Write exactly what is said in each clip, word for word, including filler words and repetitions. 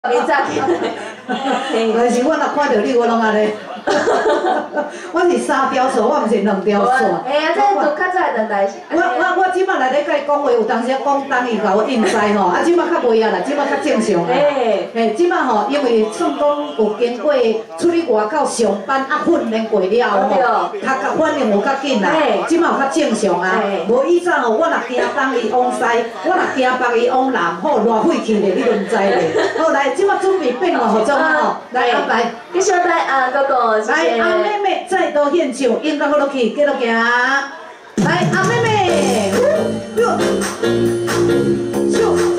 你早起， 但是我若看到你，我拢安尼。我是三条线，我毋是两条线。 哎呀，这都较早两代。 我我我即摆来咧甲你讲话，有当时讲当伊甲我应知吼，啊即摆较袂啊啦，即摆较正常啦。嘿，即摆吼，因为算讲有经过出去外口上班啊训练过了吼，读甲反应有较紧啦，即摆有较正常啊。无以前吼，我若惊东伊往西，我若惊北伊往南，吼偌费气咧，你都毋知咧。好来，即摆准备变五种吼，来安排。 继续来啊，哥哥， 来，阿妹妹再度献唱，应该好落去，继续行。来，阿妹妹，哟，咻。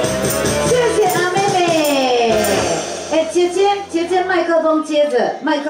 接着麦克。